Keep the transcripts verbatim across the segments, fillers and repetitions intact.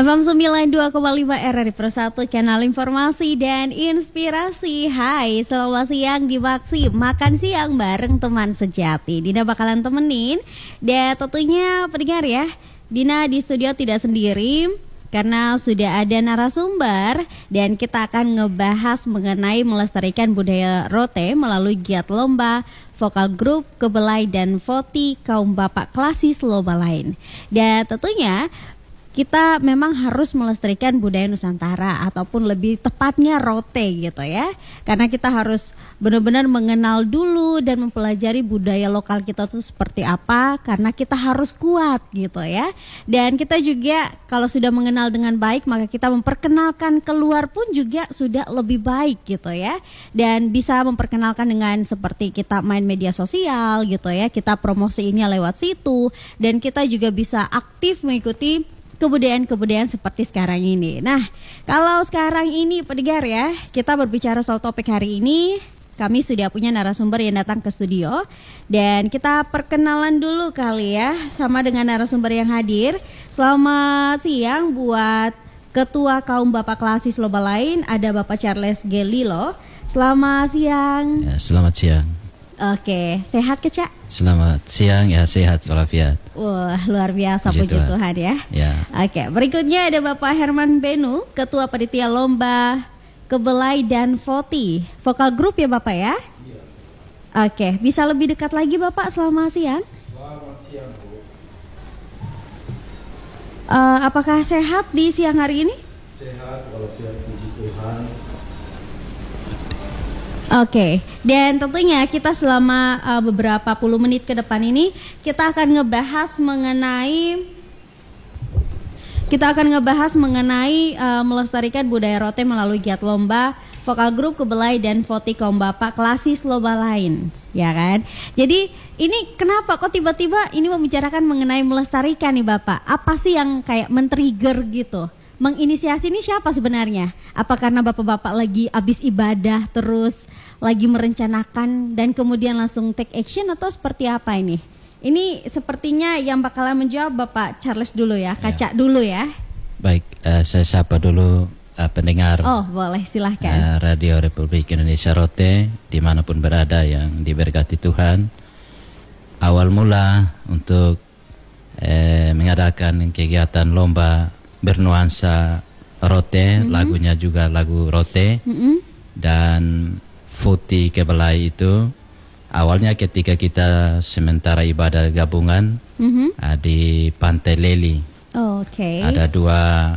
F M sembilan puluh dua koma lima R R I Persatu, kanal informasi dan inspirasi. Hai, selamat siang di Maksi, makan siang bareng teman sejati. Dina bakalan temenin, dan tentunya pendengar ya, Dina di studio tidak sendiri karena sudah ada narasumber, dan kita akan ngebahas mengenai melestarikan budaya rote melalui giat lomba, vokal grup, kebelai, dan voti kaum bapak klasis lomba lain. Dan tentunya kita memang harus melestarikan budaya Nusantara, ataupun lebih tepatnya rote gitu ya. Karena kita harus benar-benar mengenal dulu dan mempelajari budaya lokal kita itu seperti apa, karena kita harus kuat gitu ya. Dan kita juga kalau sudah mengenal dengan baik, maka kita memperkenalkan keluar pun juga sudah lebih baik gitu ya. Dan bisa memperkenalkan dengan seperti kita main media sosial gitu ya, kita promosiinnya lewat situ, dan kita juga bisa aktif mengikuti kebudayaan-kebudayaan seperti sekarang ini. Nah, kalau sekarang ini pendengar ya, kita berbicara soal topik hari ini, kami sudah punya narasumber yang datang ke studio, dan kita perkenalan dulu kali ya sama dengan narasumber yang hadir. Selamat siang buat Ketua Kaum Bapak Klasis Lomba Lain, ada Bapak Charles Gelilo. Selamat siang. Ya, selamat siang. Oke, sehat ke Cak? Selamat siang, ya sehat walafiat. Wah, luar biasa, puji Tuhan, Tuhan ya. Ya. Oke, berikutnya ada Bapak Herman Benu, Ketua Panitia Lomba Kebelai dan Voti. Vokal grup ya Bapak ya? Iya. Oke, bisa lebih dekat lagi Bapak, selamat siang. Selamat siang Bu. Uh, apakah sehat di siang hari ini? Sehat walafiat, puji Tuhan. Oke, okay. Dan tentunya kita selama uh, beberapa puluh menit ke depan ini kita akan ngebahas mengenai kita akan ngebahas mengenai uh, melestarikan budaya rote melalui giat lomba, vokal grup, kebelai, dan voti kaum bapak klasis lomba lain, ya kan? Jadi ini kenapa kok tiba-tiba ini membicarakan mengenai melestarikan nih Bapak? Apa sih yang kayak men-trigger gitu? Menginisiasi ini siapa sebenarnya? Apa karena bapak-bapak lagi habis ibadah terus lagi merencanakan dan kemudian langsung take action, atau seperti apa ini? Ini sepertinya yang bakalan menjawab Bapak Charles dulu ya, Kaca ya. dulu ya. Baik, uh, saya sapa dulu uh, pendengar. Oh boleh, silahkan. Uh, Radio Republik Indonesia Rote dimanapun berada yang diberkati Tuhan. Awal mula untuk uh, mengadakan kegiatan lomba bernuansa rote, mm-hmm. lagunya juga lagu rote, mm-hmm. dan voti kebelai itu awalnya ketika kita sementara ibadah gabungan mm-hmm. uh, di Pantai Leli. Oh, oke. Okay. Ada dua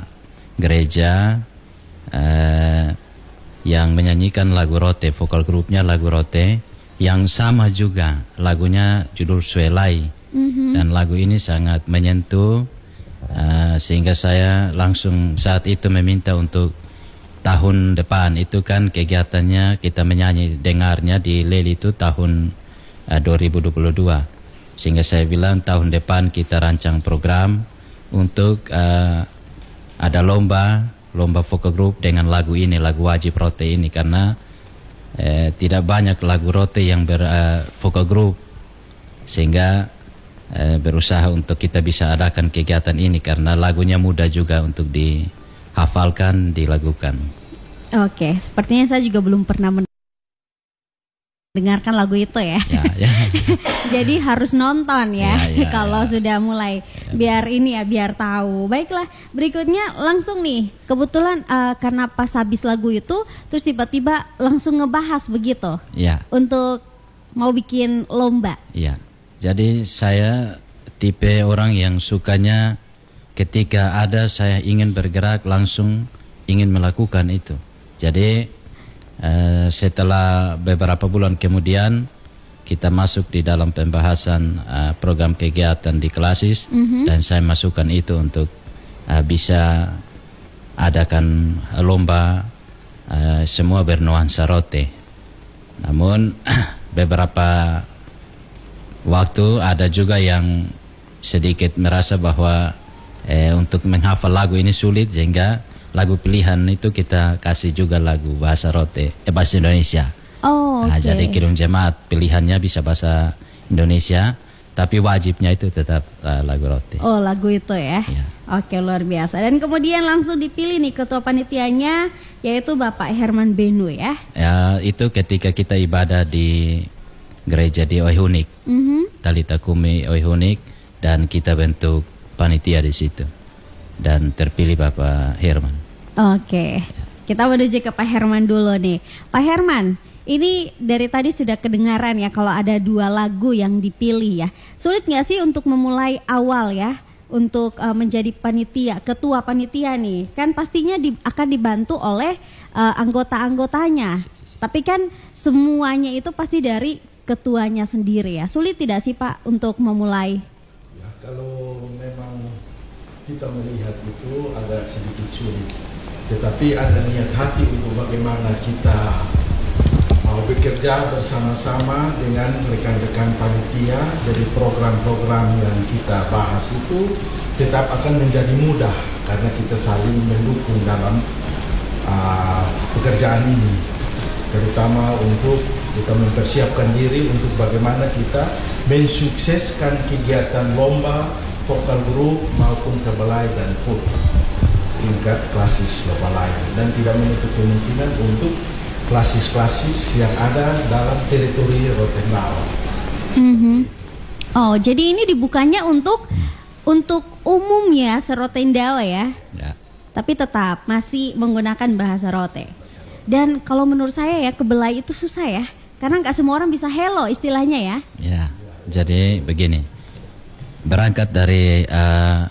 gereja uh, yang menyanyikan lagu rote, vokal grupnya lagu rote, yang sama juga lagunya judul Suelai, mm-hmm. dan lagu ini sangat menyentuh. Uh, sehingga saya langsung saat itu meminta untuk tahun depan itu kan kegiatannya kita menyanyi dengarnya di Leli itu tahun uh, dua ribu dua puluh dua, sehingga saya bilang tahun depan kita rancang program untuk uh, ada lomba lomba vokal group dengan lagu ini, lagu wajib rote ini, karena uh, tidak banyak lagu rote yang ber uh, vokal group, sehingga Eh, berusaha untuk kita bisa adakan kegiatan ini karena lagunya mudah juga untuk dihafalkan, dilakukan. Oke, sepertinya saya juga belum pernah mendengarkan lagu itu ya. Ya, ya. Jadi harus nonton ya, ya, ya kalau ya. sudah mulai, ya. biar ini ya, biar tahu. Baiklah, berikutnya langsung nih, kebetulan uh, karena pas habis lagu itu, terus tiba-tiba langsung ngebahas begitu. Ya. Untuk mau bikin lomba. Iya. Jadi saya tipe orang yang sukanya ketika ada saya ingin bergerak langsung ingin melakukan itu. Jadi eh, setelah beberapa bulan kemudian kita masuk di dalam pembahasan eh, program kegiatan di klasis, mm-hmm. dan saya masukkan itu untuk eh, bisa adakan lomba eh, semua bernuansa rote. Namun beberapa waktu ada juga yang sedikit merasa bahwa eh, untuk menghafal lagu ini sulit, sehingga lagu pilihan itu kita kasih juga lagu bahasa rote, eh, bahasa Indonesia. Oh, nah, okay. Jadi Kidung Jemaat pilihannya bisa bahasa Indonesia, Tapi wajibnya itu tetap uh, lagu rote. Oh, lagu itu ya. Ya. Oke, luar biasa. Dan kemudian langsung dipilih nih ketua panitianya, yaitu Bapak Herman Benu ya. Ya, itu ketika kita ibadah di gereja di Oihunik, Mhm. Talita Kumi Oihunik, dan kita bentuk panitia di situ. Dan terpilih Bapak Herman. Oke. Kita menuju ke Pak Herman dulu nih. Pak Herman, ini dari tadi sudah kedengaran ya kalau ada dua lagu yang dipilih ya. Sulit nggak sih untuk memulai awal ya untuk uh, menjadi panitia, ketua panitia nih? Kan pastinya di, akan dibantu oleh uh, anggota-anggotanya. Tapi kan semuanya itu pasti dari ketuanya sendiri ya. Sulit tidak sih Pak untuk memulai? Ya, kalau memang kita melihat itu agak sedikit sulit. Tetapi ada niat hati untuk bagaimana kita mau bekerja bersama-sama dengan rekan-rekan panitia. Jadi program-program yang kita bahas itu tetap akan menjadi mudah karena kita saling mendukung dalam uh, pekerjaan ini, terutama untuk kita mempersiapkan diri untuk bagaimana kita mensukseskan kegiatan lomba vokal group maupun kebelai dan food tingkat klasis lokal lain, dan tidak menutup kemungkinan untuk klasis-klasis yang ada dalam teritori Rotendao. Mhm. Oh, jadi ini dibukanya untuk untuk umum ya, serotendao ya. Ya. Tapi tetap masih menggunakan bahasa rote. Dan kalau menurut saya ya, kebelai itu susah ya. Karena nggak semua orang bisa hello istilahnya ya. Ya, jadi begini. Berangkat dari uh,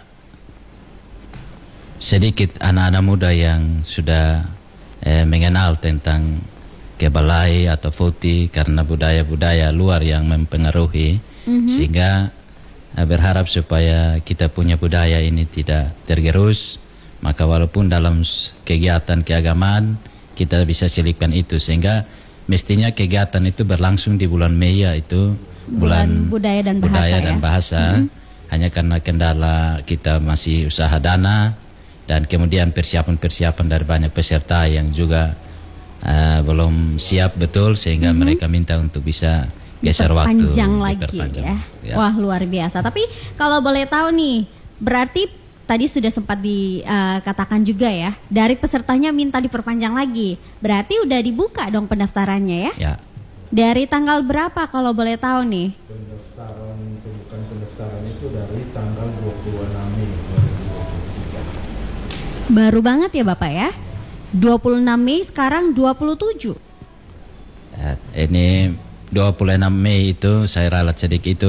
sedikit anak-anak muda yang sudah eh, mengenal tentang kebelai atau futi karena budaya-budaya luar yang mempengaruhi, mm-hmm. sehingga eh, berharap supaya kita punya budaya ini tidak tergerus. Maka walaupun dalam kegiatan keagamaan kita bisa selipkan itu, sehingga mestinya kegiatan itu berlangsung di bulan Mei, yaitu bulan, bulan budaya dan bahasa, budaya dan ya? bahasa. Mm-hmm. Hanya karena kendala kita masih usaha dana dan kemudian persiapan-persiapan dari banyak peserta yang juga uh, belum siap betul, sehingga mm-hmm. mereka minta untuk bisa geser waktu, diperpanjang lagi ya. ya. Wah, luar biasa. Tapi kalau boleh tahu nih, berarti tadi sudah sempat dikatakan uh, juga ya, dari pesertanya minta diperpanjang lagi. Berarti udah dibuka dong pendaftarannya ya? Ya. Dari tanggal berapa kalau boleh tahu nih? Pendaftaran, pembukaan pendaftaran itu dari tanggal dua puluh enam Mei dua ribu dua puluh tiga. Baru banget ya Bapak ya? dua puluh enam Mei, sekarang dua puluh tujuh. Ya, ini dua puluh enam Mei itu saya ralat sedikit itu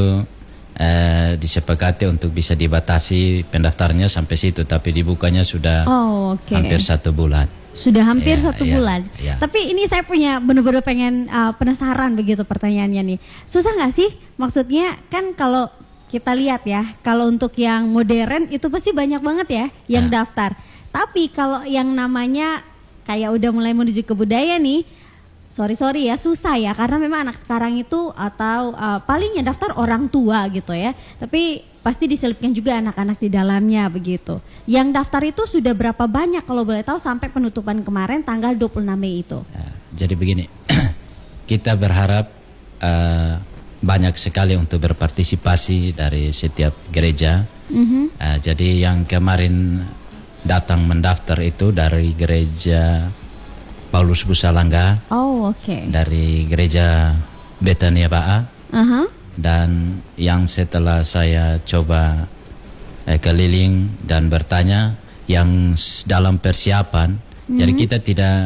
eh, disepakati untuk bisa dibatasi pendaftarnya sampai situ, tapi dibukanya sudah oh, okay. hampir satu bulan. Sudah hampir ya, satu ya, bulan. ya. Tapi ini saya punya benar-benar pengen uh, penasaran begitu pertanyaannya nih. Susah nggak sih? Maksudnya kan kalau kita lihat ya, kalau untuk yang modern itu pasti banyak banget ya yang ya. daftar. Tapi kalau yang namanya kayak udah mulai menuju ke budaya nih, sorry sorry ya, susah ya, karena memang anak sekarang itu atau uh, paling yang daftar orang tua gitu ya. Tapi pasti diselipkan juga anak-anak di dalamnya begitu. Yang daftar itu sudah berapa banyak kalau boleh tahu sampai penutupan kemarin tanggal dua puluh enam Mei itu? Ya, jadi begini, kita berharap uh, banyak sekali untuk berpartisipasi dari setiap gereja. Mm-hmm. Uh, jadi yang kemarin datang mendaftar itu dari gereja Paulus Busalangga, oh oke, okay. dari gereja Betania Ba'a, uh-huh. dan yang setelah saya coba eh, keliling dan bertanya yang dalam persiapan, mm-hmm. jadi kita tidak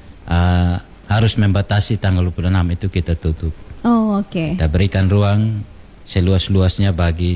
uh, harus membatasi tanggal dua puluh enam itu kita tutup. Oh oke. Okay. Kita berikan ruang seluas-luasnya bagi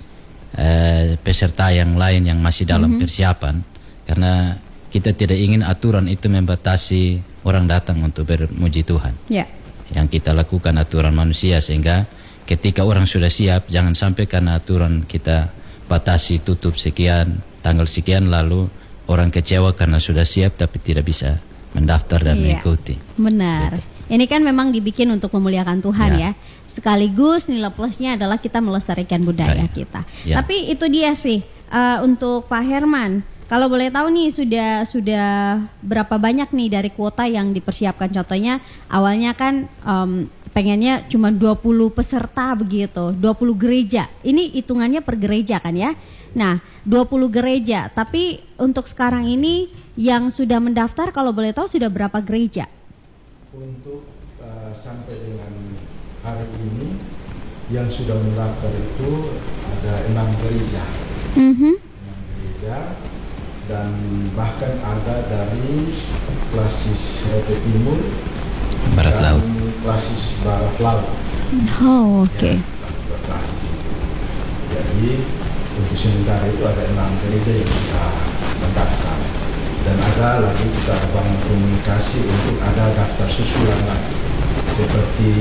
uh, peserta yang lain yang masih dalam mm-hmm. persiapan, karena kita tidak ingin aturan itu membatasi orang datang untuk bermuji Tuhan. Yeah. Yang kita lakukan aturan manusia, sehingga ketika orang sudah siap, jangan sampai karena aturan kita batasi tutup sekian, tanggal sekian, lalu orang kecewa karena sudah siap tapi tidak bisa mendaftar dan yeah. mengikuti. Benar. Gitu. Ini kan memang dibikin untuk memuliakan Tuhan ya. ya. Sekaligus nilai plusnya adalah kita melestarikan budaya Baik. kita. Ya. Tapi itu dia sih uh, untuk Pak Herman. Kalau boleh tahu nih sudah sudah berapa banyak nih dari kuota yang dipersiapkan? Contohnya awalnya kan um, pengennya cuma dua puluh peserta begitu, dua puluh gereja. Ini hitungannya per gereja kan ya. Nah, dua puluh gereja, tapi untuk sekarang ini yang sudah mendaftar kalau boleh tahu sudah berapa gereja? Untuk uh, sampai dengan hari ini yang sudah mendaftar itu ada enam gereja. Mm-hmm. enam gereja dan bahkan ada dari klasis Rote Timur, Barat dan Laut. klasis Barat Laut. Oh, oke. Okay. Ya, klasis itu. Jadi untuk sementara itu ada enam gereja yang sudah mendaftar dan ada lagi kita bangun komunikasi untuk ada daftar susulan lagi seperti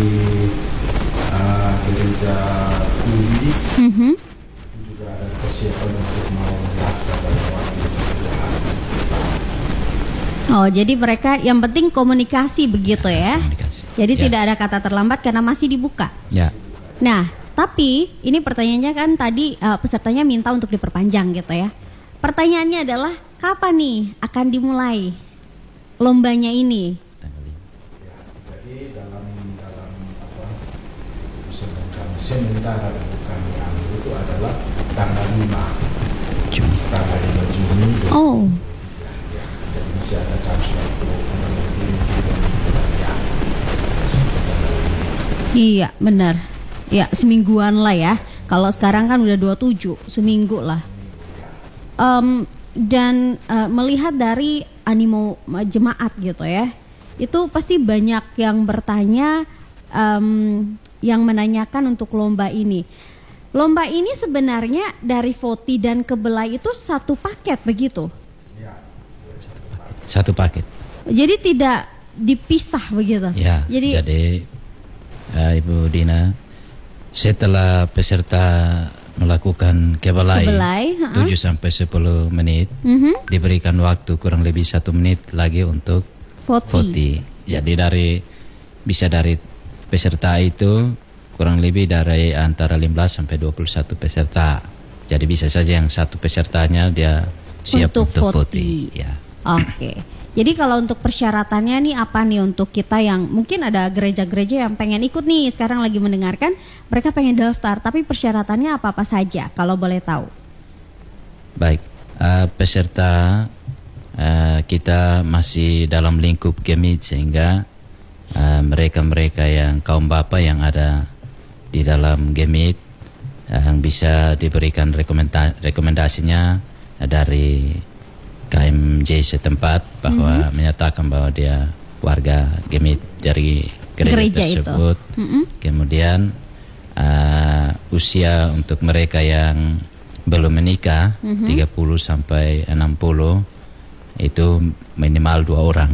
uh, gereja Kuli. Mm-hmm. Juga ada persiapan untuk mau mendaftar dalam waktu satu hari. Oh, jadi mereka yang penting komunikasi begitu ya. Komunikasi. Jadi Ya. tidak ada kata terlambat karena masih dibuka. Ya. Nah, tapi ini pertanyaannya kan tadi uh, pesertanya minta untuk diperpanjang gitu ya. Pertanyaannya adalah kapan nih akan dimulai lombanya ini? Ya, jadi dalam dalam apa sedangkan sementara untuk kami ambil itu adalah tanggal lima Juni. tanggal lima Juni. Oh, Ya, jadi masih ada chance untuk mengambil dan ya sampai tanggal lima. iya benar. Ya semingguan lah ya. Kalau sekarang kan udah dua puluh tujuh, seminggu lah. Em, dan eh, melihat dari animo eh, jemaat gitu ya, itu pasti banyak yang bertanya, em, yang menanyakan untuk lomba ini. Lomba ini sebenarnya dari Voti dan Kebelai itu satu paket begitu. Ya, Satu paket. Jadi tidak dipisah begitu. Ya. Jadi, Jadi, uh, Ibu Dina, setelah peserta melakukan kebelai, Kebelai, ha-ha. tujuh sampai sepuluh menit, Mhm, diberikan waktu kurang lebih satu menit lagi untuk Voti. voti. Jadi dari bisa dari peserta itu kurang lebih dari antara lima belas sampai dua puluh satu peserta. Jadi bisa saja yang satu pesertanya dia siap Untuk untuk, voti. voti. Ya. Oke. Jadi kalau untuk persyaratannya nih apa nih untuk kita yang mungkin ada gereja-gereja yang pengen ikut nih sekarang lagi mendengarkan, mereka pengen daftar tapi persyaratannya apa-apa saja kalau boleh tahu? Baik, uh, peserta uh, kita masih dalam lingkup Gemit sehingga uh, mereka-mereka yang kaum bapa yang ada di dalam Gemit uh, yang bisa diberikan rekomenda- rekomendasinya uh, dari K M J setempat bahwa menyatakan bahwa dia warga Gemit dari gereja, Gereja itu. tersebut. Mm-mm. Kemudian uh, usia untuk mereka yang belum menikah tiga puluh sampai enam puluh itu minimal dua orang.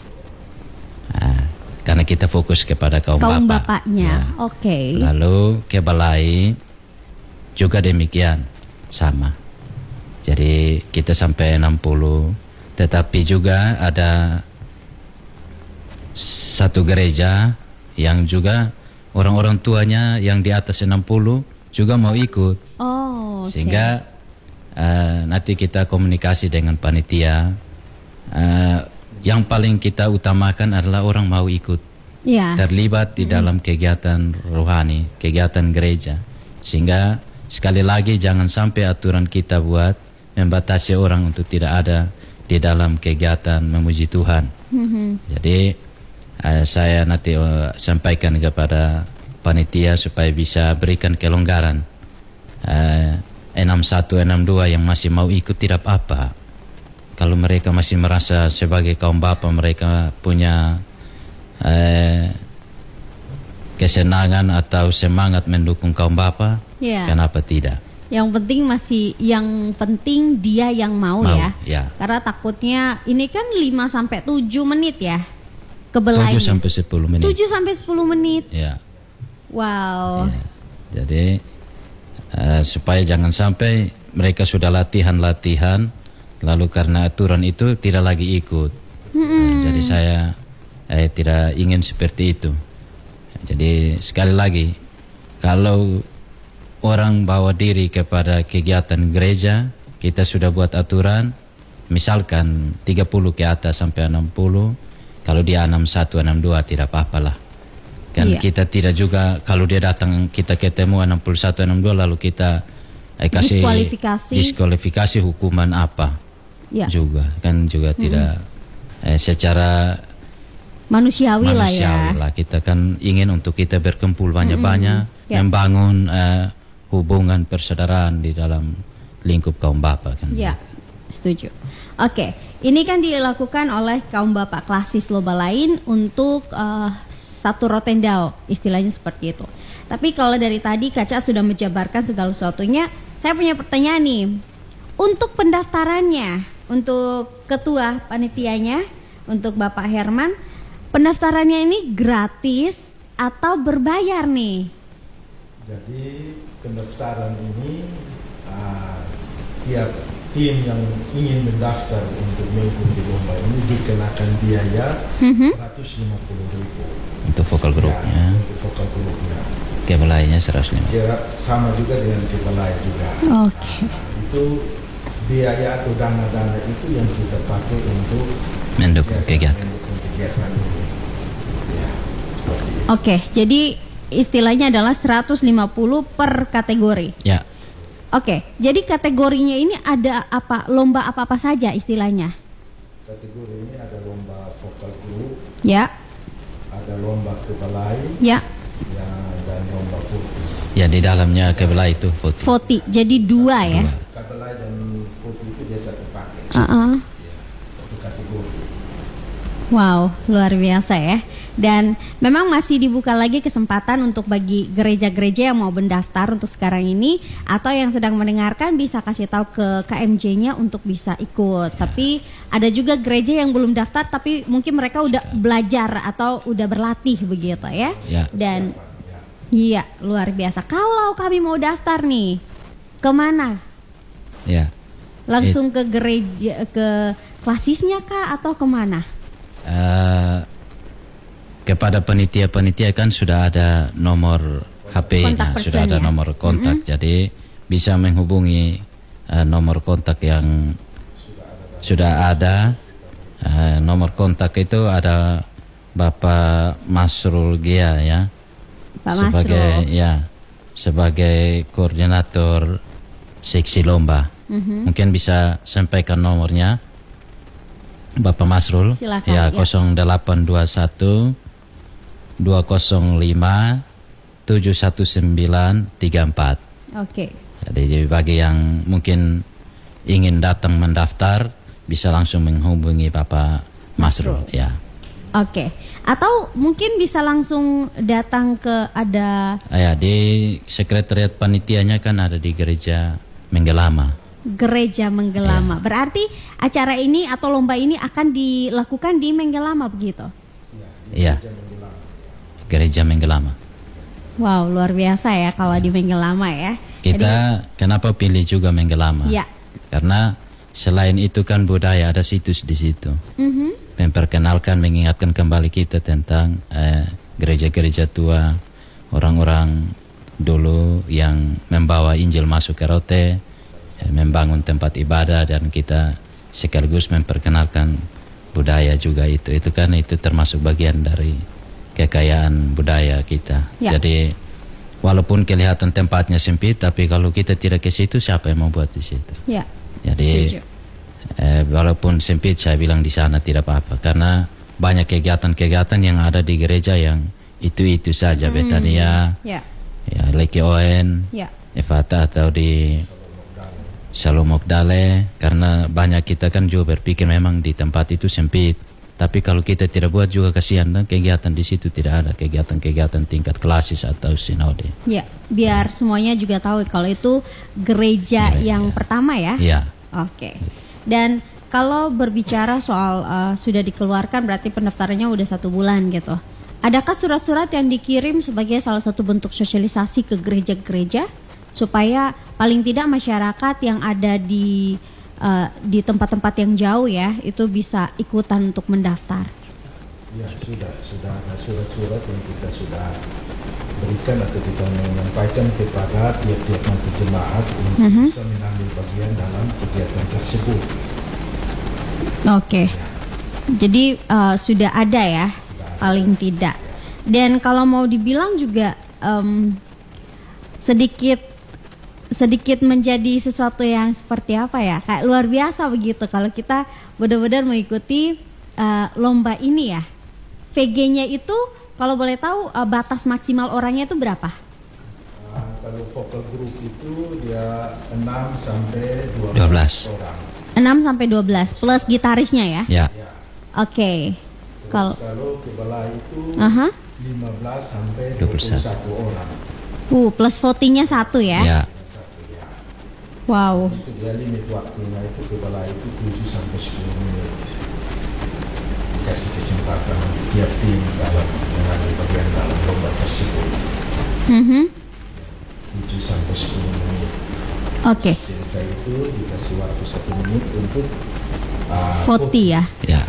Uh, karena kita fokus kepada kaum, Kaum bapak. bapaknya. Ya. Oke. Lalu kebelai juga demikian sama. Jadi kita sampai enam puluh, tetapi juga ada satu gereja yang juga orang-orang tuanya yang di atas enam puluh juga mau ikut. Oh, oke. Sehingga uh, nanti kita komunikasi dengan panitia. Uh, yang paling kita utamakan adalah orang mau ikut ya. terlibat di dalam kegiatan rohani, kegiatan gereja. Sehingga sekali lagi jangan sampai aturan kita buat membatasi orang untuk tidak ada di dalam kegiatan memuji Tuhan. Mhm. Jadi uh, saya nanti uh, sampaikan kepada panitia supaya bisa berikan kelonggaran. Uh, enam satu, enam dua yang masih mau ikut tidak apa. Kalau mereka masih merasa sebagai kaum bapa mereka punya uh, kesenangan atau semangat mendukung kaum bapa, Ya. kenapa tidak? Yang penting masih yang penting dia yang mau, Mau, ya. ya. Karena takutnya ini kan lima sampai tujuh menit ya. Kebelainya. tujuh sampai sepuluh menit. tujuh sampai sepuluh menit. Ya. Wow. Ya. Jadi uh, supaya jangan sampai mereka sudah latihan-latihan lalu karena aturan itu tidak lagi ikut. Nah, jadi saya eh, tidak ingin seperti itu. Jadi sekali lagi kalau orang bawa diri kepada kegiatan gereja, kita sudah buat aturan, misalkan tiga puluh ke atas sampai enam puluh, kalau dia enam satu, enam dua tidak apa-apalah. Kan Iya. kita tidak juga kalau dia datang kita ketemu enam puluh satu enam puluh dua lalu kita eh, kasih Diskualifikasi. diskualifikasi hukuman apa Ya. juga kan juga tidak eh, secara Manusiawi, lah ya. manusiawi lah. Kita kan ingin untuk kita berkumpul banyak-banyak, Ya. membangun eh, hubungan persaudaraan di dalam lingkup kaum bapa kan. Ya, setuju. Oke, ini kan dilakukan oleh kaum bapak klasis loba lain untuk eh, satu rotendao, istilahnya seperti itu. Tapi kalau dari tadi Kaca sudah menjabarkan segala sesuatunya, saya punya pertanyaan nih. Untuk pendaftarannya, untuk ketua panitianya, untuk Bapak Herman, pendaftarannya ini gratis atau berbayar nih? Jadi pendaftaran ini uh, tiap tim yang ingin mendaftar untuk mengikuti lomba ini dikenakan biaya Mhm. seratus lima puluh ribu Untuk vokal grupnya, untuk vokal grupnya. kebelainya seratus lima puluh. Kira sama juga dengan kebelai juga. Oke. Nah, itu biaya atau dana-dana itu yang kita pakai untuk Mendukung kegiatan. mendukung kegiatan ini. Ya, seperti itu. Oke, jadi istilahnya adalah seratus lima puluh per kategori. Ya, Oke, jadi kategorinya ini ada apa? Lomba apa-apa saja istilahnya? Kategori ini ada lomba vokal group, Ya, ada lomba kebelai, ya, ya, dan lomba foto. ya di dalamnya kebelai itu foto. voti. Jadi dua ya. Dua. Kebelai dan foto itu dia satu paket. Uh-uh. Satu kategori. Wow, luar biasa ya. Dan memang masih dibuka lagi kesempatan untuk bagi gereja-gereja yang mau mendaftar untuk sekarang ini, atau yang sedang mendengarkan bisa kasih tahu ke K M J-nya untuk bisa ikut. Tapi ada juga gereja yang belum daftar tapi mungkin mereka udah belajar atau udah berlatih begitu ya. Ya. Dan iya, luar biasa. Kalau kami mau daftar nih, kemana? Ya. Langsung ke gereja, ke klasisnya kah atau kemana? Eh, kepada panitia-panitia kan sudah ada nomor H P-nya, Kontak sudah ada person ya? nomor kontak, jadi bisa menghubungi eh, nomor kontak yang sudah ada. Eh, nomor kontak itu ada Bapak Masrul Gia ya, Pak sebagai Masrul. ya sebagai koordinator seksi lomba. Mhm. Mungkin bisa sampaikan nomornya Bapak Masrul. Silakan, Ya, ya. nol delapan dua satu dua nol lima tujuh satu sembilan tiga empat. Oke. Jadi bagi yang mungkin ingin datang mendaftar bisa langsung menghubungi Bapak Masrul, Masrul. ya. Oke. Atau mungkin bisa langsung datang ke ada Ah, ya, di sekretariat panitianya kan ada di gereja Menggelama. gereja Menggelama. Berarti acara ini atau lomba ini akan dilakukan di Menggelama begitu. Iya. Gereja Menggelama. Wow, luar biasa ya kalau di Menggelama ya. Kita kenapa pilih juga Menggelama? Ya. Karena selain itu kan budaya, ada situs di situ. Mhm. Memperkenalkan, mengingatkan kembali kita tentang eh, gereja-gereja tua, orang-orang dulu yang membawa Injil masuk ke Rote, eh, membangun tempat ibadah, dan kita sekaligus memperkenalkan budaya juga itu. Itu kan itu termasuk bagian dari kekayaan budaya kita. Ya. Jadi walaupun kelihatan tempatnya sempit, tapi kalau kita tidak ke situ, siapa yang mau buat di situ? Ya. Jadi Setuju. eh, walaupun sempit, saya bilang di sana tidak apa-apa, karena banyak kegiatan-kegiatan yang ada di gereja yang itu-itu saja. Hmm. Betania, Ya. ya Leki Oen, Ya. Efata atau di Salomokdale, karena banyak kita kan juga berpikir memang di tempat itu sempit. Tapi kalau kita tidak buat juga kasihan, dan kegiatan di situ tidak ada kegiatan-kegiatan tingkat klasis atau sinode. Ya, biar semuanya juga tahu kalau itu gereja, Gereja. yang pertama ya. Ya, Oke. Dan kalau berbicara soal uh, sudah dikeluarkan, berarti pendaftarannya udah satu bulan gitu. Adakah surat-surat yang dikirim sebagai salah satu bentuk sosialisasi ke gereja-gereja supaya paling tidak masyarakat yang ada di uh, di tempat-tempat yang jauh ya itu bisa ikutan untuk mendaftar? Ya, sudah sudah ada surat-surat yang kita sudah berikan atau kita menyampaikan kepada tiap-tiap nanti jemaat untuk Mhm. bisa mengambil bagian dalam kegiatan tersebut. Oke. Jadi uh, sudah ada ya, paling tidak. Dan kalau mau dibilang juga um, sedikit sedikit menjadi sesuatu yang seperti apa ya, kayak luar biasa begitu kalau kita benar-benar mengikuti uh, lomba ini ya. V G-nya itu kalau boleh tahu uh, batas maksimal orangnya itu berapa? Uh, kalau vokal group itu dia enam sampai dua belas, dua belas orang. enam sampai dua belas plus gitarisnya ya? Ya. Ya. Oke. Okay. Kalau kalau kebala itu uh-huh. lima belas sampai dua puluh satu orang. Uh, plus votingnya satu ya? Ya. Satu ya. Wow. Itu dia limit waktunya itu kebala itu tujuh sampai sepuluh menit. Dikasih kesempatan tiap tim dalam mengambil bagian dalam lomba tersebut. Mm-hmm. tujuh sampai sepuluh menit. Oke. Okay. Selesai itu dikasih waktu satu menit untuk uh, voti ya? Ya.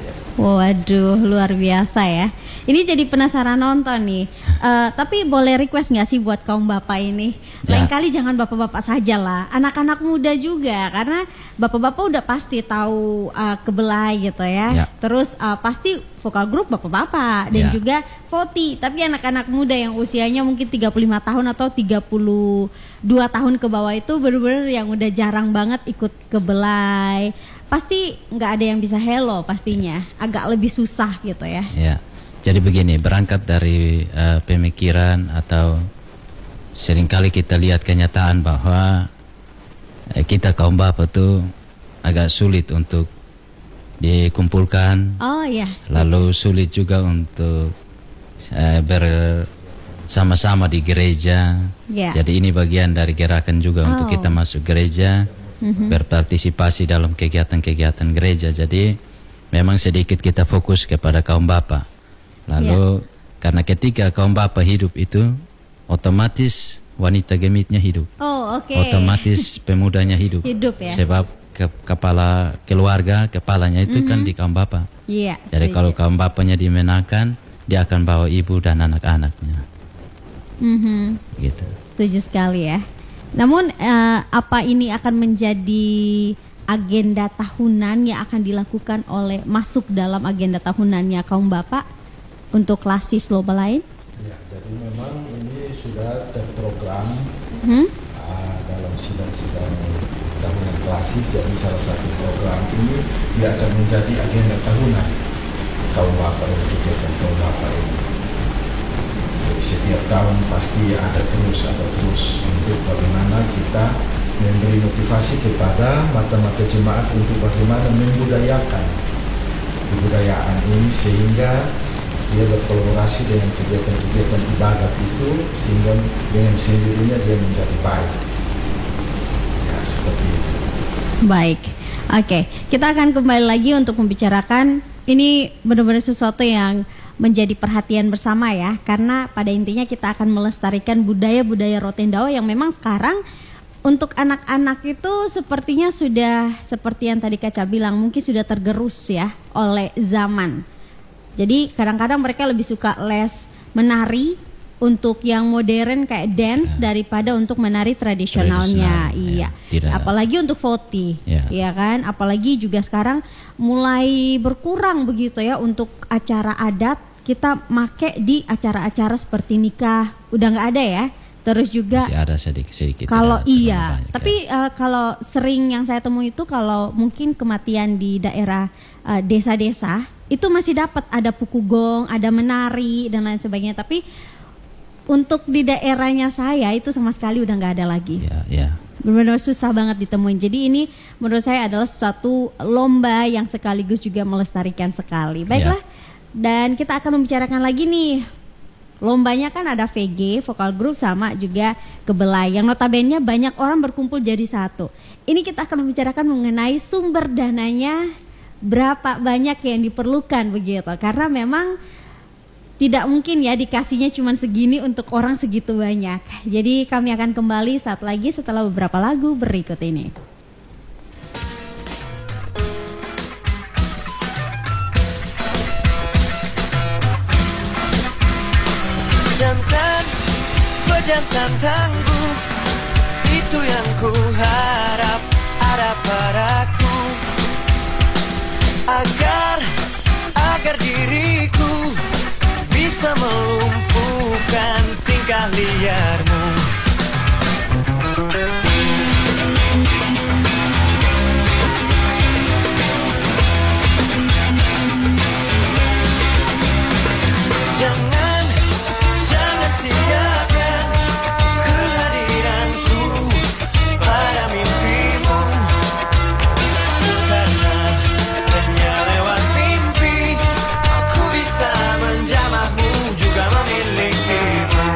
Waduh, luar biasa ya. Ini jadi penasaran nonton nih. Uh, tapi boleh request nggak sih buat kaum bapak ini? Lain Ya. kali jangan bapak-bapak saja lah, anak-anak muda juga. Karena bapak-bapak udah pasti tahu uh, kebelai gitu ya. Ya. Terus uh, pasti vokal grup bapak-bapak dan Ya. juga voti. Tapi anak-anak muda yang usianya mungkin tiga puluh lima tahun atau tiga puluh dua tahun ke bawah itu bener-bener yang udah jarang banget ikut kebelai. Pasti nggak ada yang bisa hello pastinya, agak lebih susah gitu ya. Ya, jadi begini, berangkat dari uh, pemikiran atau seringkali kita lihat kenyataan bahwa eh, kita kaum bapak tuh agak sulit untuk dikumpulkan, Oh ya. lalu sulit juga untuk eh, bersama-sama di gereja. Ya. Jadi ini bagian dari gerakan juga Oh. untuk kita masuk gereja. Mhm. Berpartisipasi dalam kegiatan-kegiatan gereja. Jadi memang sedikit kita fokus kepada kaum bapak. Lalu karena ketika kaum bapak hidup itu otomatis wanita gemitnya hidup. Oh oke. Otomatis pemudanya hidup. Hidup ya. Sebab ke kepala keluarga, kepalanya itu kan di kaum bapak. Iya. Jadi setuju. kalau kaum bapaknya dimenangkan, dia akan bawa ibu dan anak-anaknya. Mhm. Gitu. Setuju sekali ya. Namun eh, apa ini akan menjadi agenda tahunan yang akan dilakukan oleh masuk dalam agenda tahunannya kaum bapak untuk klasis lomba lain? Ya, jadi memang ini sudah terprogram Hmm? uh, dalam sidang-sidang tahunan klasis. Jadi salah satu program ini dia akan menjadi agenda tahunan kaum bapak dan kegiatan kaum bapak ini. Jadi setiap tahun pasti ada terus ada terus untuk bagaimana kita memberi motivasi kepada mata-mata jemaat untuk bagaimana membudayakan kebudayaan ini sehingga dia berkolaborasi dengan kegiatan-kegiatan ibadat itu sehingga dengan sendirinya dia menjadi baik. Ya, seperti itu. Baik, oke. Kita akan kembali lagi untuk membicarakan ini benar-benar sesuatu yang menjadi perhatian bersama ya, karena pada intinya kita akan melestarikan budaya-budaya Rotendao yang memang sekarang untuk anak-anak itu sepertinya sudah seperti yang tadi Kaca bilang, mungkin sudah tergerus ya oleh zaman. Jadi kadang-kadang mereka lebih suka les menari untuk yang modern kayak dance ya, daripada untuk menari tradisionalnya. Tradisional, iya. ya, tidak. Apalagi untuk voti, ya. ya kan? Apalagi juga sekarang mulai berkurang begitu ya untuk acara adat, kita make di acara-acara seperti nikah udah nggak ada ya. Terus juga masih ada sedikit-sedikit. kalau tidak iya, banyak, tapi ya. uh, kalau sering yang saya temui itu kalau mungkin kematian di daerah uh, desa-desa itu masih dapat ada puku gong, ada menari dan lain sebagainya. Tapi untuk di daerahnya saya itu sama sekali udah nggak ada lagi. Ya, ya. Benar-benar susah banget ditemuin. Jadi ini menurut saya adalah suatu lomba yang sekaligus juga melestarikan sekali. Baiklah, Ya. Dan kita akan membicarakan lagi nih. Lombanya kan ada V G, vokal group sama juga kebelai. Yang notabene banyak orang berkumpul jadi satu. Ini kita akan membicarakan mengenai sumber dananya, berapa banyak yang diperlukan begitu. Karena memang tidak mungkin ya dikasihnya cuma segini untuk orang segitu banyak. Jadi kami akan kembali saat lagi setelah beberapa lagu berikut ini. Jantan, pejantan tangguh, itu yang ku harap ada padaku. Agar, agar diriku bisa melupakan lidah liarmu. Jangan, jangan siakan kehadiranku pada mimpimu, karena hanya lewat mimpi aku bisa menjamahmu, juga memilikimu.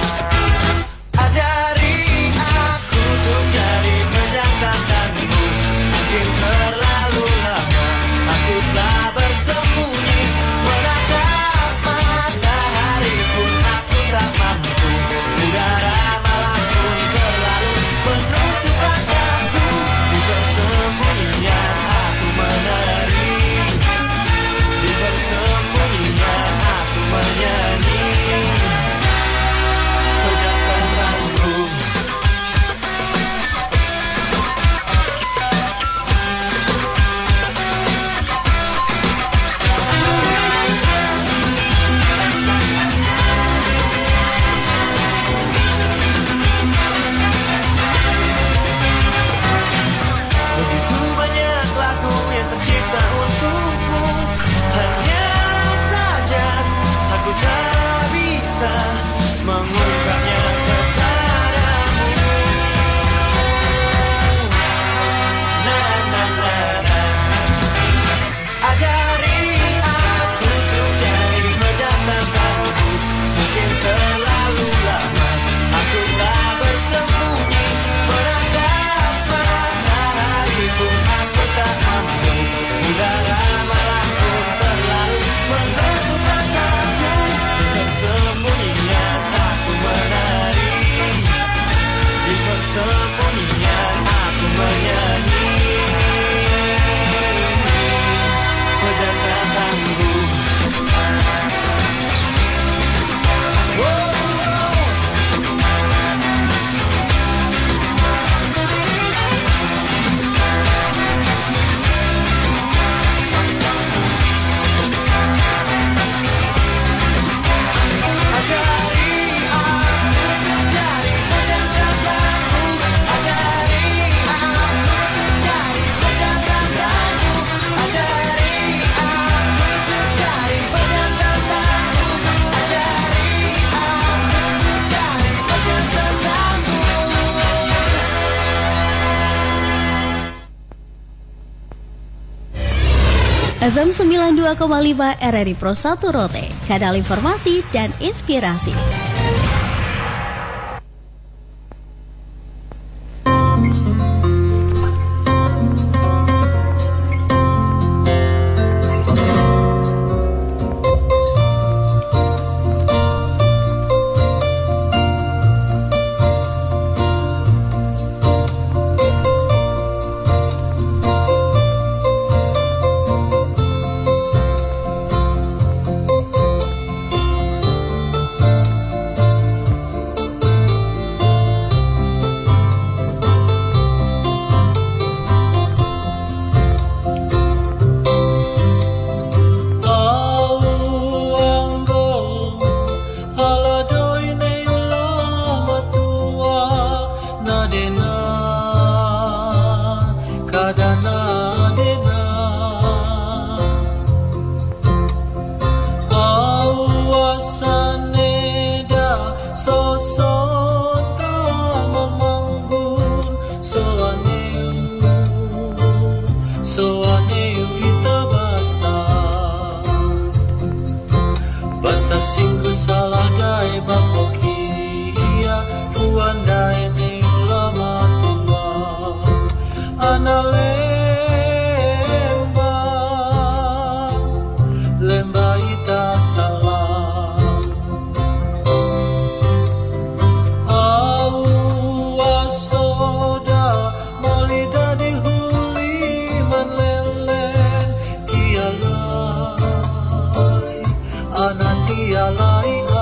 Ajari aku untuk jadi pejantanmu, mungkin terlalu lama aku telah bersembunyi menatap matahari pun aku tak mampu, udara malam pun terlalu menusuk ragaku. Di persembunyian aku menari, di persembunyian aku menyanyi pejantanku. Begitu banyak lagu yang tercipta untukmu, hanya saja aku tak bisa mengungkapnya kepadamu. Na na na na. Ajari aku untuk jadi pejantanmu, mungkin terlalu lama aku telah bersembunyi menatap matahari pun aku tak mampu, udara malam pun terlalu menusuk ragaku. Di persembunyian aku menari, di persembunyian aku menyanyi pejantanku. Wow. Ajari aku untuk jadi pejantanku, ajari aku untuk jadi pejantanku, ajari aku untuk jadi pejantanku, ajari aku untuk jadi pejantanku. F M sembilan puluh dua koma lima R R I Pro satu Rote, kanal informasi dan inspirasi. Singgu salah dai bakokia Puandai ni lama tua Ana lemba Lemba ita salam Au asoda Molida di huli manlelen Ialai Ana ialai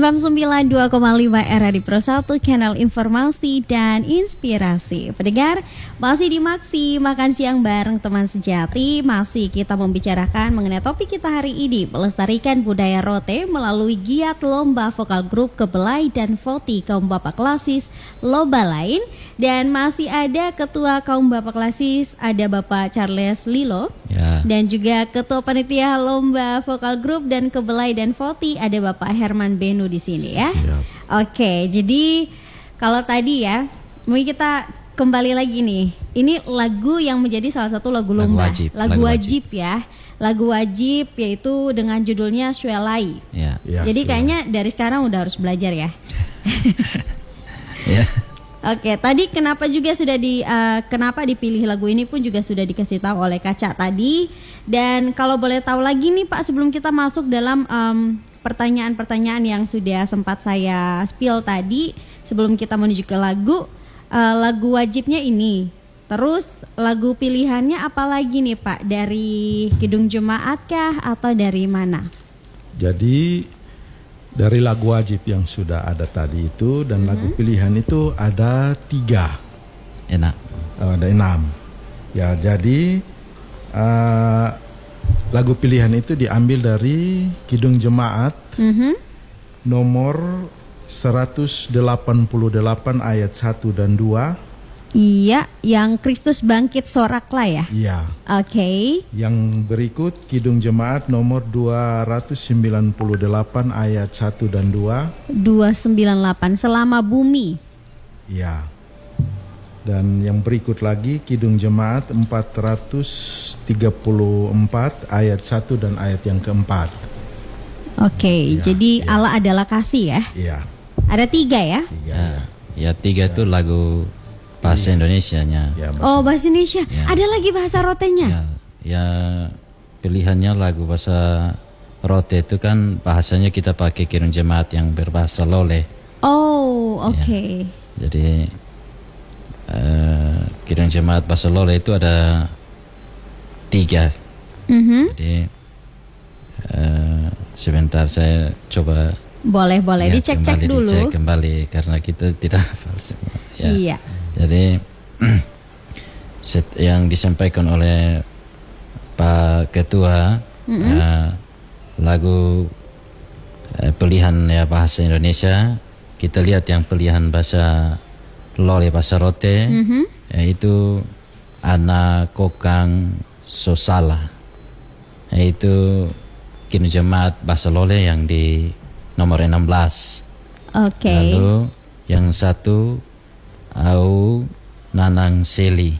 M sembilan puluh dua koma lima R R I Pro satu, kanal informasi dan inspirasi. Pendengar, masih di Maksi Makan Siang bareng teman sejati. Masih kita membicarakan mengenai topik kita hari ini, melestarikan budaya rote melalui giat lomba vokal grup Kebelai dan Voti kaum bapak klasis lomba lain. Dan masih ada Ketua kaum bapak klasis, ada Bapak Charles Lilo. Ya. Dan juga Ketua Panitia Lomba Vokal Grup dan Kebelai dan Voti, ada Bapak Herman Benu di sini ya. Siap. Oke, jadi kalau tadi ya, mungkin kita kembali lagi nih. Ini lagu yang menjadi salah satu lagu Lagu lomba, wajib, lagu, lagu wajib ya, lagu wajib yaitu dengan judulnya Suelai. Ya. Ya, Jadi siap. kayaknya dari sekarang udah harus belajar ya. Ya. Oke, tadi kenapa juga sudah di uh, kenapa dipilih lagu ini pun juga sudah dikasih tahu oleh Kaca tadi. Dan kalau boleh tahu lagi nih Pak, sebelum kita masuk dalam um, pertanyaan-pertanyaan yang sudah sempat saya spill tadi, sebelum kita menuju ke lagu, uh, lagu wajibnya ini. Terus lagu pilihannya apa lagi nih Pak? Dari Kidung Jemaat kah atau dari mana? Jadi dari lagu wajib yang sudah ada tadi itu dan lagu pilihan itu ada tiga, Enak. eh, ada enam. Ya, jadi eh, lagu pilihan itu diambil dari Kidung Jemaat Mhm. nomor seratus delapan puluh delapan ayat satu dan dua. Iya, yang Kristus bangkit soraklah ya. Iya. Oke. Yang berikut Kidung Jemaat nomor dua ratus sembilan puluh delapan ayat satu dan dua. dua sembilan delapan Selama Bumi. Ya. Dan yang berikut lagi Kidung Jemaat empat ratus tiga puluh empat ayat satu dan ayat yang keempat. Oke, Ya, jadi ya. Allah adalah kasih ya. Iya. Ada tiga ya. Tiga. Ya. Ya tiga itu lagu bahasa Indonesianya. Ya, Mas. Oh, bahasa Indonesia. Ya. Ada lagi bahasa rotenya. Ya, ya pilihannya lagu bahasa rote itu kan bahasanya kita pakai Kidung Jemaat yang berbahasa Lole. Oh, oke. Jadi eh, Kidung Jemaat bahasa Lole itu ada tiga. Mhm. Jadi eh, sebentar saya coba Boleh, boleh ya, dicek-cek kembali dulu. dicek kembali karena kita tidak hafal semua. Ya. Iya. Jadi set- yang disampaikan oleh Pak Ketua eh, lagu eh, pilihan ya bahasa Indonesia, kita lihat yang pilihan bahasa Lole bahasa Rote Mhm. yaitu Ana Kokang Sosala, yaitu Kidung Jemaat bahasa Lole yang di nomor enam belas. Oke. Lalu yang satu Au Nanang Seli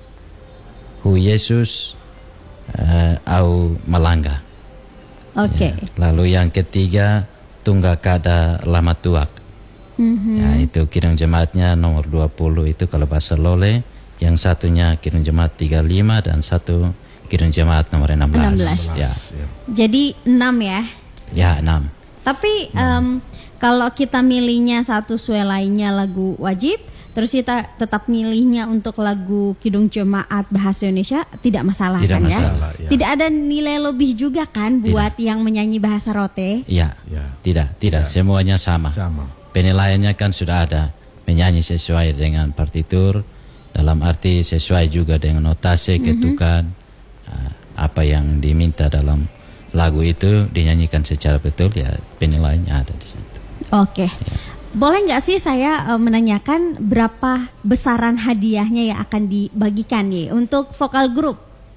Hu Yesus uh, Au Malangga. Oke. Ya. Lalu yang ketiga Tunggakada Lama Tuak. Mhm. Ya, itu Kidung Jemaatnya nomor dua puluh itu kalau bahasa Lole. Yang satunya Kidung Jemaat tiga puluh lima dan satu Kidung Jemaat nomor enam belas. enam belas. Ya. Ya. Jadi enam ya. Ya, enam. Tapi em, kalau kita milihnya satu suelainya lagu wajib, terus kita tetap milihnya untuk lagu Kidung Jemaat bahasa Indonesia, tidak masalah Tidak kan masalah, ya? ya. Tidak ada nilai lebih juga kan Tidak. buat yang menyanyi bahasa rote? Ya. Ya. Tidak, tidak, semuanya sama. Sama. Penilaiannya kan sudah ada, menyanyi sesuai dengan partitur, dalam arti sesuai juga dengan notasi, ketukan, uh, apa yang diminta dalam lagu itu dinyanyikan secara betul, ya penilaiannya ada di situ. Oke. Boleh nggak sih saya eh, menanyakan berapa besaran hadiahnya yang akan dibagikan nih untuk vokal grup?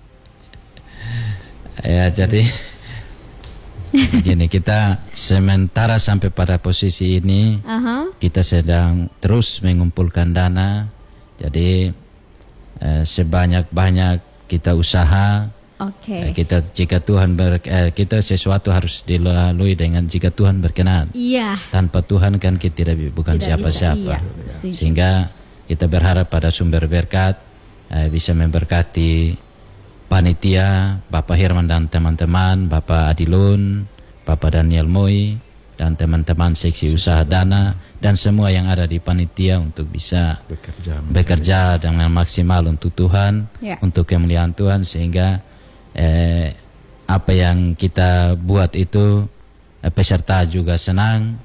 Ya jadi begini, kita sementara sampai pada posisi ini Aha. kita sedang terus mengumpulkan dana. Jadi eh, sebanyak-banyak kita usaha. Oke. Eh, kita jika Tuhan ber, eh, kita sesuatu harus dilalui dengan jika Tuhan berkenan. Iya. Tanpa Tuhan kan kita tidak bukan Tidak bisa, siapa-siapa. iya, setuju. Sehingga kita berharap pada sumber berkat eh, bisa memberkati panitia, Bapak Herman dan teman-teman, Bapak Adilun, Bapak Daniel Moi dan teman-teman seksi usaha dana dan semua yang ada di panitia untuk bisa Bekerja. bekerja dengan maksimal untuk Tuhan, Ya. untuk kemuliaan Tuhan, sehingga eh, apa yang kita buat itu eh, peserta juga senang,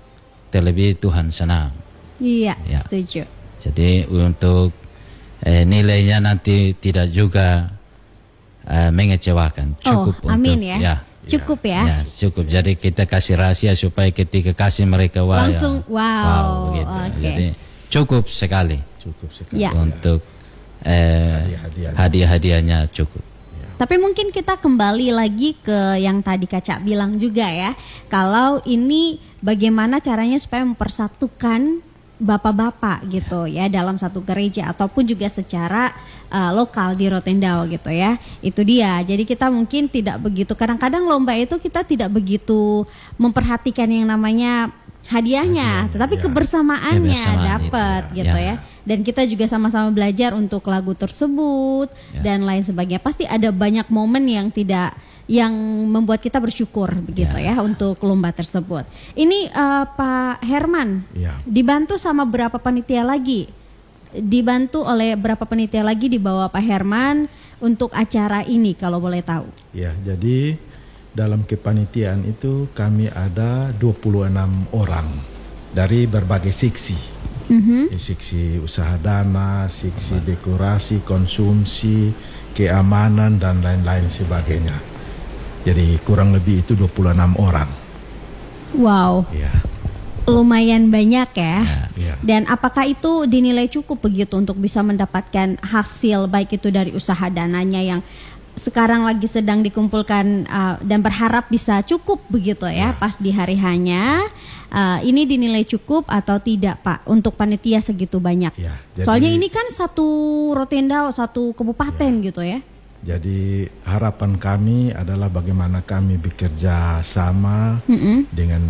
terlebih Tuhan senang. Iya, Ya. setuju. Jadi untuk eh, nilainya nanti tidak juga eh, mengecewakan. Cukup Oh, amin untuk ya. Cukup ya. Ya, cukup. Jadi kita kasih rahasia supaya ketika kasih mereka wah, ya, Langsung, wow, begitu. oke. Jadi cukup sekali Cukup sekali. Ya. untuk eh, Hadiah-hadiahnya. hadiah-hadiahnya cukup. Tapi mungkin kita kembali lagi ke yang tadi Kak Cak bilang juga ya. Kalau ini bagaimana caranya supaya mempersatukan bapak-bapak gitu ya dalam satu gereja ataupun juga secara uh, lokal di Rotendao gitu ya. Itu dia. Jadi kita mungkin tidak begitu, kadang-kadang lomba itu kita tidak begitu memperhatikan yang namanya hadiahnya, Hadiahnya, tetapi ya. kebersamaannya Kebersamaan dapat itu, ya. gitu Ya. ya. Dan kita juga sama-sama belajar untuk lagu tersebut Ya. dan lain sebagainya. Pasti ada banyak momen yang tidak yang membuat kita bersyukur begitu ya, Ya. untuk lomba tersebut. Ini uh, Pak Herman Ya. dibantu sama berapa panitia lagi? Dibantu oleh berapa panitia lagi di bawah Pak Herman untuk acara ini kalau boleh tahu? Ya, jadi dalam kepanitiaan itu kami ada dua puluh enam orang dari berbagai seksi. Mhm. Seksi usaha dana, seksi dekorasi, konsumsi, keamanan dan lain-lain sebagainya. Jadi kurang lebih itu dua puluh enam orang. Wow, Ya. lumayan banyak ya. Ya. Dan apakah itu dinilai cukup begitu untuk bisa mendapatkan hasil baik itu dari usaha dananya yang sekarang lagi sedang dikumpulkan uh, dan berharap bisa cukup begitu ya, pas di hari hanya uh, ini dinilai cukup atau tidak Pak untuk panitia segitu banyak? Ya, jadi- Soalnya ini kan satu Rotendao, satu kabupaten gitu ya. Jadi harapan kami adalah bagaimana kami bekerja sama Mm-mm. dengan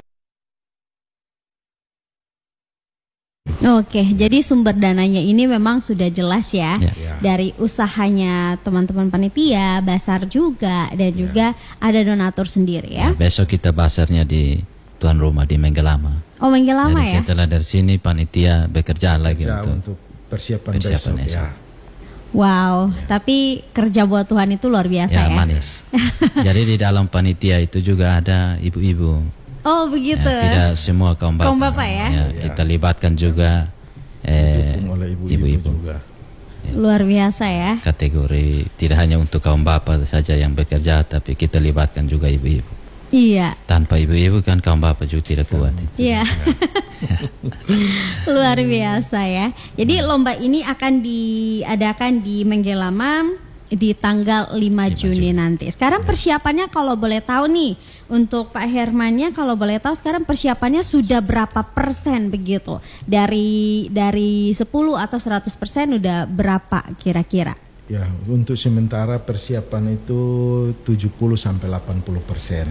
Oke, jadi sumber dananya ini memang sudah jelas ya, Ya. Ya. dari usahanya teman-teman panitia, basar juga, dan juga ada donatur sendiri ya. Ya, besok kita basarnya di tuan rumah di Menggelama. Oh, Minggu lama Jadi ya? setelah dari sini panitia bekerja lagi kerja untuk untuk persiapan, persiapan besok. esok. Ya. Wow, tapi kerja buat Tuhan itu luar biasa ya ya. manis. Jadi di dalam panitia itu juga ada ibu-ibu. Oh begitu. Ya, tidak semua kaum bapak. Kaum bapak ya? Ya, kita libatkan juga eh, Didukung oleh ibu-ibu ibu-ibu. juga. Luar biasa ya. Kategori tidak hanya untuk kaum bapak saja yang bekerja, tapi kita libatkan juga ibu-ibu. Iya, Tanpa ibu-ibu kan kaum bapak juga tidak kuat. iya. Luar biasa ya. Jadi lomba ini akan diadakan di Menggelama di tanggal lima Juni nanti. Sekarang persiapannya kalau boleh tahu nih untuk Pak Hermannya, kalau boleh tahu sekarang persiapannya sudah berapa persen begitu? Dari dari sepuluh atau seratus persen udah berapa kira-kira? Ya, untuk sementara persiapan itu tujuh puluh sampai delapan puluh persen.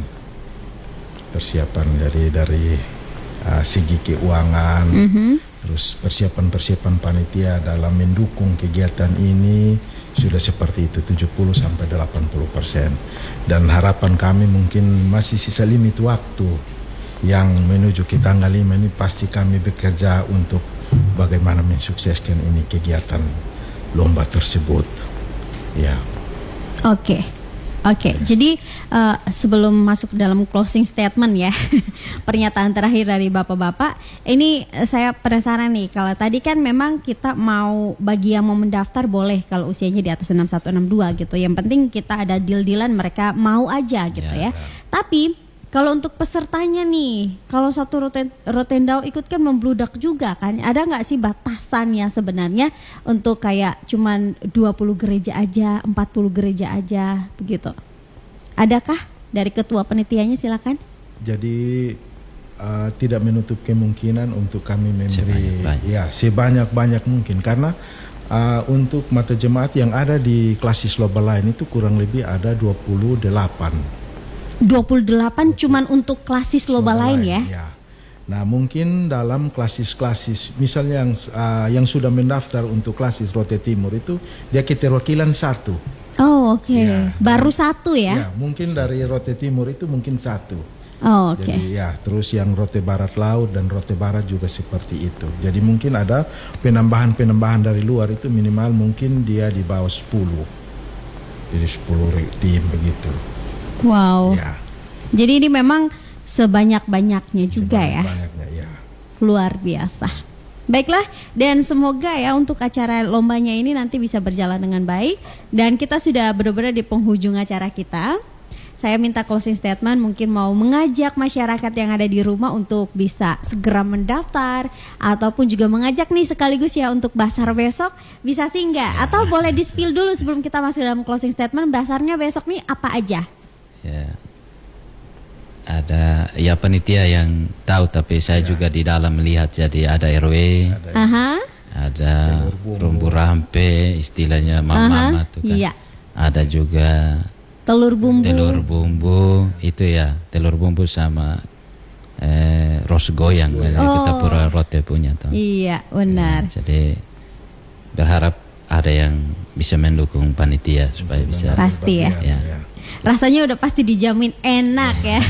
Persiapan dari dari uh, segi keuangan, terus persiapan-persiapan panitia dalam mendukung kegiatan ini sudah seperti itu tujuh puluh sampai delapan puluh persen. Dan harapan kami mungkin masih sisa limit waktu yang menuju ke tanggal lima ini pasti kami bekerja untuk bagaimana mensukseskan ini kegiatan lomba tersebut. Ya. Oke, oke. Jadi uh, sebelum masuk dalam closing statement ya, pernyataan terakhir dari bapak-bapak, ini uh, saya penasaran nih. Kalau tadi kan memang kita mau bagi yang mau mendaftar boleh kalau usianya di atas enam satu enam dua gitu. Yang penting kita ada deal-dealan mereka mau aja gitu ya. Ya, Tapi kalau untuk pesertanya nih, kalau satu roten, Rotendao ikut kan membludak juga kan. Ada nggak sih batasannya sebenarnya untuk kayak cuman dua puluh gereja aja, empat puluh gereja aja begitu? Adakah dari ketua panitianya, silakan? Jadi uh, tidak menutup kemungkinan untuk kami memberi Sebanyak-banyak. ya sebanyak-banyak mungkin karena uh, untuk mata jemaat yang ada di klasis loba lain itu kurang lebih ada dua puluh delapan. dua puluh delapan cuman untuk klasis loba lain ya? Nah mungkin dalam klasis-klasis misalnya yang uh, yang sudah mendaftar untuk klasis Rote Timur itu dia keterwakilan satu. Oh oke, Ya. baru satu Ya, ya? mungkin dari Rote Timur itu mungkin satu. Oh oke. Jadi ya terus yang Rote Barat Laut dan Rote Barat juga seperti itu. Jadi mungkin ada penambahan-penambahan dari luar itu minimal mungkin dia di bawah sepuluh. Jadi sepuluh tim begitu. Wow. Ya. Jadi ini memang sebanyak-banyaknya juga ya? Sebanyak-banyaknya, ya. luar biasa. Baiklah, dan semoga ya untuk acara lombanya ini nanti bisa berjalan dengan baik. Dan kita sudah benar-benar di penghujung acara kita. Saya minta closing statement, mungkin mau mengajak masyarakat yang ada di rumah untuk bisa segera mendaftar, ataupun juga mengajak nih sekaligus ya untuk basar besok, bisa singgah, atau boleh di-spill dulu sebelum kita masuk dalam closing statement, basarnya besok nih apa aja? Ya, ada ya panitia yang tahu, tapi saya juga di dalam melihat, jadi ada R W, Aha. ada rumbu rampe, istilahnya mama-mama tuh kan. Iya. Ada juga Telur bumbu. telur bumbu, itu ya, telur bumbu sama eh, ros goyang, Oh. kita pura rote punya tuh. Iya, benar. Ya, jadi berharap ada yang bisa mendukung panitia supaya bisa. Pasti ya. Ya. Rasanya udah pasti dijamin enak ya.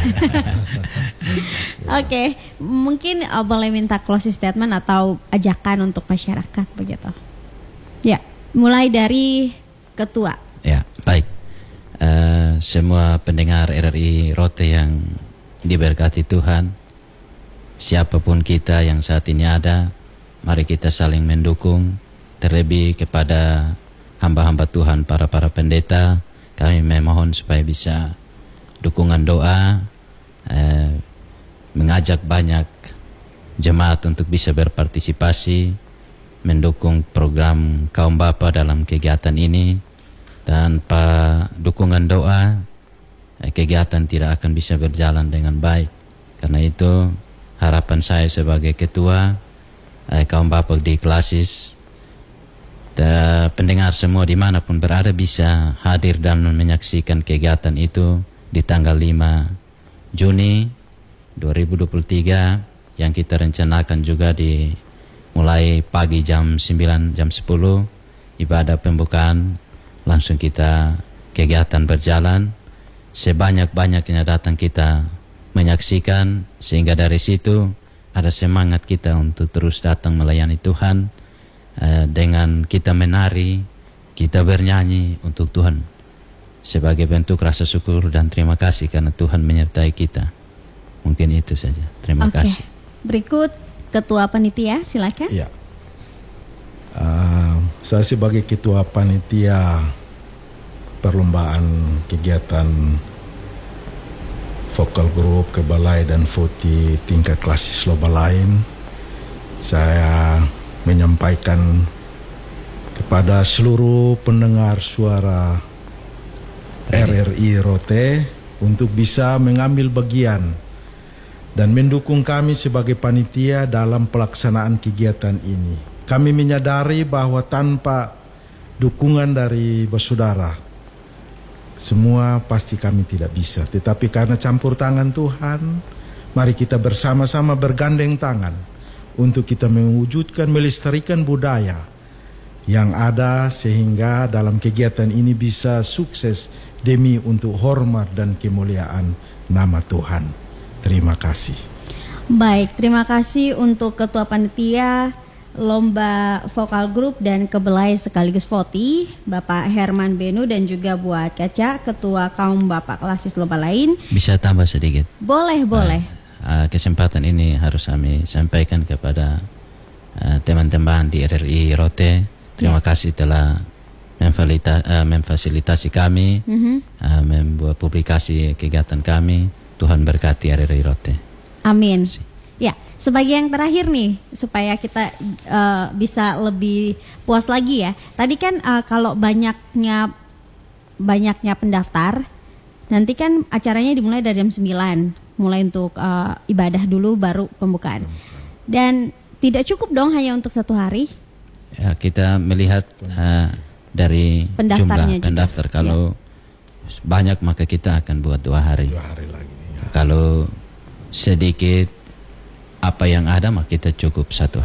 Oke, mungkin uh, boleh minta closing statement atau ajakan untuk masyarakat begitu. Ya, mulai dari ketua. Ya, baik. Eh, semua pendengar R R I Rote yang diberkati Tuhan, siapapun kita yang saat ini ada, mari kita saling mendukung, terlebih kepada hamba-hamba Tuhan, para-para pendeta. Kami memohon supaya bisa dukungan doa, eh, mengajak banyak jemaat untuk bisa berpartisipasi, mendukung program kaum bapa dalam kegiatan ini. Tanpa dukungan doa, eh, kegiatan tidak akan bisa berjalan dengan baik. Karena itu harapan saya sebagai ketua eh, kaum bapa di Klasis, da, pendengar semua dimanapun berada bisa hadir dan menyaksikan kegiatan itu di tanggal lima Juni dua ribu dua puluh tiga yang kita rencanakan juga di mulai pagi jam sembilan, jam sepuluh ibadah pembukaan, langsung kita kegiatan berjalan, sebanyak-banyaknya datang kita menyaksikan, sehingga dari situ ada semangat kita untuk terus datang melayani Tuhan. Uh, dengan kita menari, kita bernyanyi untuk Tuhan sebagai bentuk rasa syukur dan terima kasih karena Tuhan menyertai kita. Mungkin itu saja. Terima Oke. kasih. Berikut ketua panitia, silakan. Iya. Uh, saya sebagai ketua panitia perlombaan kegiatan vokal grup kebalai dan voti tingkat Klasis lomba lain, saya menyampaikan kepada seluruh pendengar suara R R I Rote untuk bisa mengambil bagian dan mendukung kami sebagai panitia dalam pelaksanaan kegiatan ini. Kami menyadari bahwa tanpa dukungan dari bersaudara, semua pasti kami tidak bisa. Tetapi karena campur tangan Tuhan, mari kita bersama-sama bergandeng tangan untuk kita mewujudkan, melestarikan budaya yang ada sehingga dalam kegiatan ini bisa sukses demi untuk hormat dan kemuliaan nama Tuhan. Terima kasih. Baik, terima kasih untuk ketua panitia lomba vokal grup dan kebelai sekaligus voti, Bapak Herman Benu, dan juga buat Kaca, ketua kaum bapak Klasis lomba lain. Bisa tambah sedikit? Boleh, boleh. Uh, kesempatan ini harus kami sampaikan kepada uh, teman-teman di R R I Rote. Terima Ya. kasih telah memfasilita, uh, memfasilitasi kami, Mhm. uh, membuat publikasi kegiatan kami. Tuhan berkati R R I Rote. Amin. Ya, sebagai yang terakhir nih, supaya kita uh, bisa lebih puas lagi ya. Tadi kan uh, kalau banyaknya banyaknya pendaftar, nanti kan acaranya dimulai dari jam sembilan, mulai untuk uh, ibadah dulu, baru pembukaan. Dan tidak cukup dong hanya untuk satu hari. Ya, kita melihat uh, dari Pendaftarnya jumlah juga. pendaftar. Kalau banyak maka kita akan buat dua hari. Dua hari lagi. Ya. Kalau sedikit apa yang ada maka kita cukup satu hari.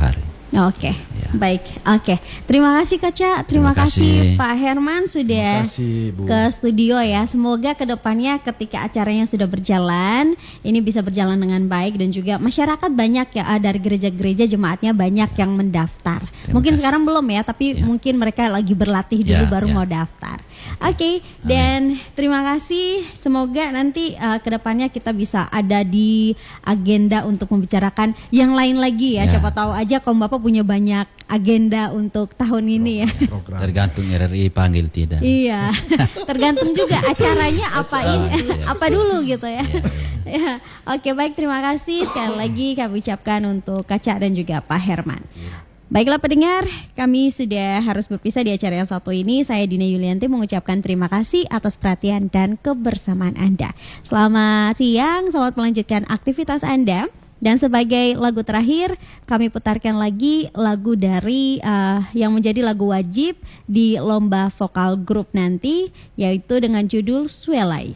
Oke, Ya. baik. Oke, terima kasih Kaca, terima, Terima kasih kasih. Pak Herman sudah Terima kasih, Bu. ke studio ya. Semoga kedepannya ketika acaranya sudah berjalan, ini bisa berjalan dengan baik dan juga masyarakat banyak ya ah, dari gereja-gereja jemaatnya banyak yang mendaftar. Terima Mungkin kasih. sekarang belum ya, tapi Ya. mungkin mereka lagi berlatih dulu Ya, baru ya. mau daftar. Oke, dan terima kasih. Semoga nanti uh, kedepannya kita bisa ada di agenda untuk membicarakan yang lain lagi ya. Ya. Siapa tahu aja Kom Bapak punya banyak agenda untuk tahun ini ya. Program. Tergantung R R I panggil tidak. Iya, tergantung juga acaranya apa ini, Ah, siap, apa siap. dulu gitu ya. Iya, Ya, oke baik, terima kasih sekali lagi kami ucapkan untuk Kaca dan juga Pak Herman. Baiklah pendengar, kami sudah harus berpisah di acara yang satu ini. Saya Dina Yulianti mengucapkan terima kasih atas perhatian dan kebersamaan Anda. Selamat siang, selamat melanjutkan aktivitas Anda. Dan sebagai lagu terakhir, kami putarkan lagi lagu dari uh, yang menjadi lagu wajib di lomba vokal grup nanti, yaitu dengan judul Swelai.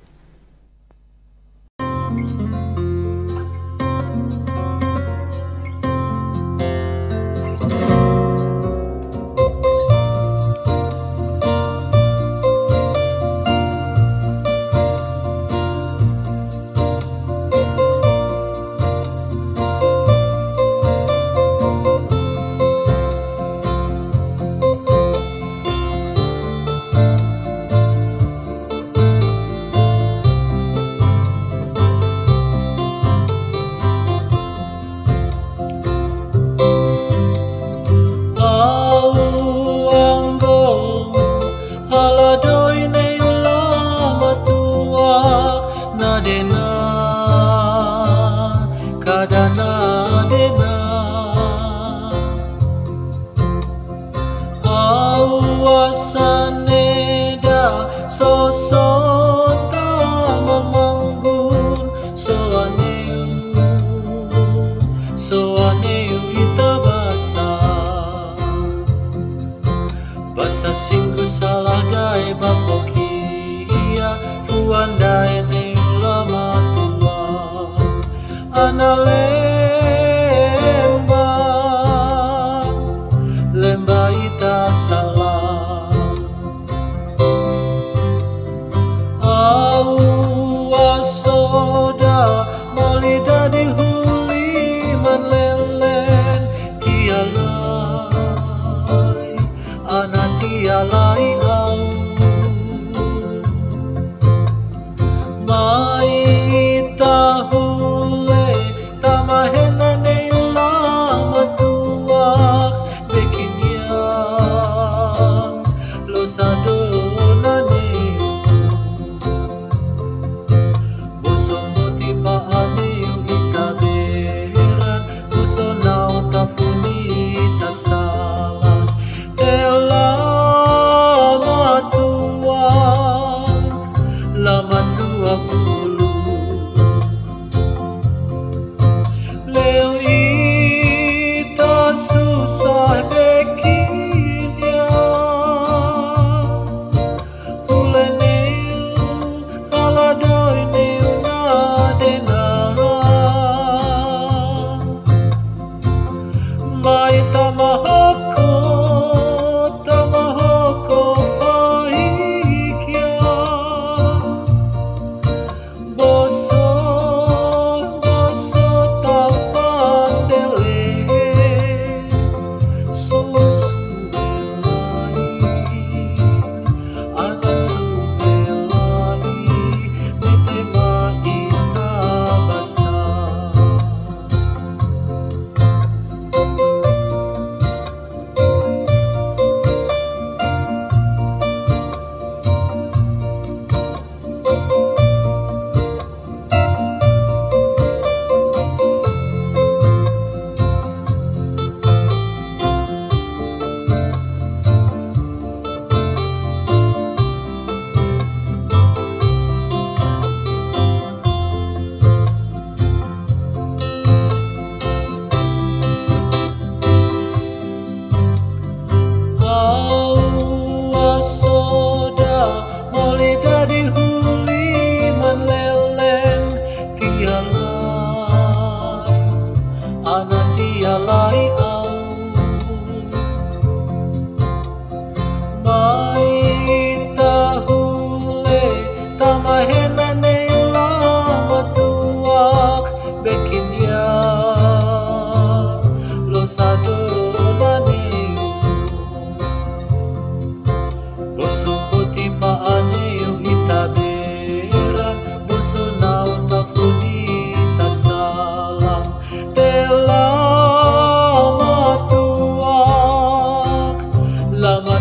Au anggo haladoi nei ulama tua nadena kadana dena awasane da sosota mamanggun soaneu soaneu itabasa basa singgu salah dai bapokia fuandai ne ulama tua ana lemba lemba ita salah au asoda malida di huli manlelen tialai anak tialai au mai tahule tamahena nei ulama tua bekinya Tama